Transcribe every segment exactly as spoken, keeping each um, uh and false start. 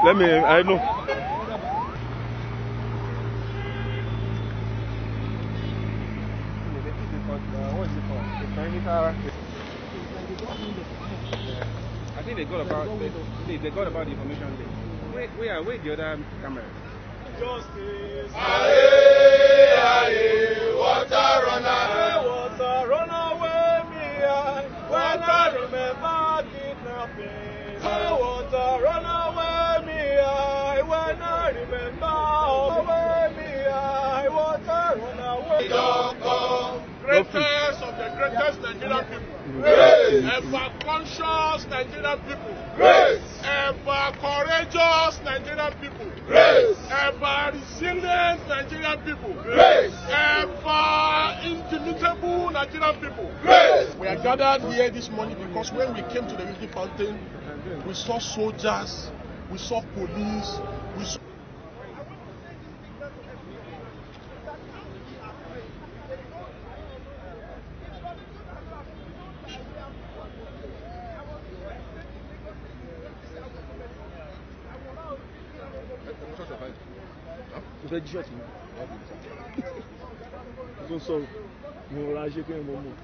Let me, I know. What is it called? The perimeter. I think they got about they, they got about the information there. Wait, wait, wait the other camera. Justice. Aye, aye, water runner. Water run away me I when I remember kidnapping. Water run away me I when I remember away me I water run away. Don't come. Greatest of the greatest Nigerian people. Grace. Ever conscious Nigerian people. Grace. Ever courageous Nigerian people. Grace. Ever resilient Nigerian people. Grace. Ever indomitable Nigerian people. Grace. We are gathered here this morning because when we came to the Unity Fountain, we saw soldiers, we saw police, we saw Vous faites du shot, non? Ils sont sauts. Ils vont rager quand même au moment.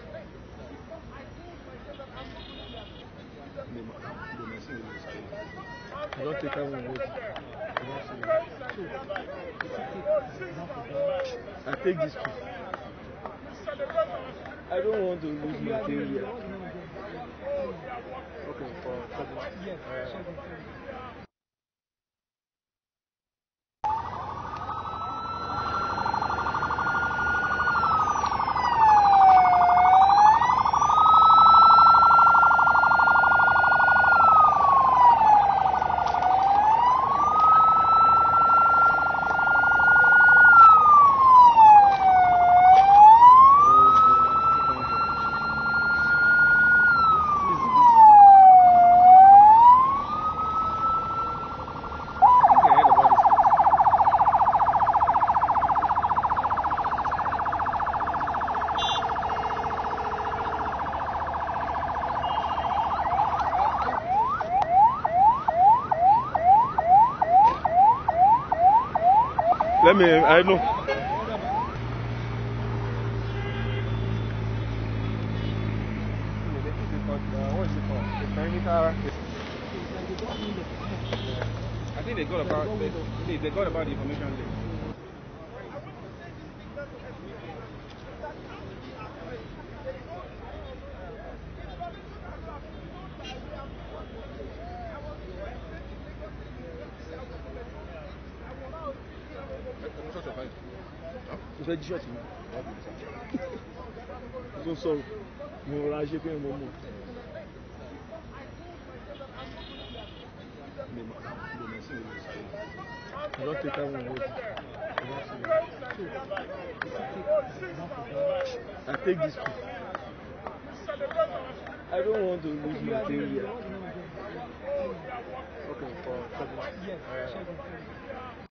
I don't take out one word. I take this too. I don't want to lose my theory. Okay, for seven. Uh, Let me, I know. What is it called? The perimeter. I think they got about they, they got about the information there. Vous faites du shot, non? Ils sont sauts. Ils vont rager quand même au moment. I don't take out one word. I take this too. I don't want to lose my theory. Okay, for seven. Uh,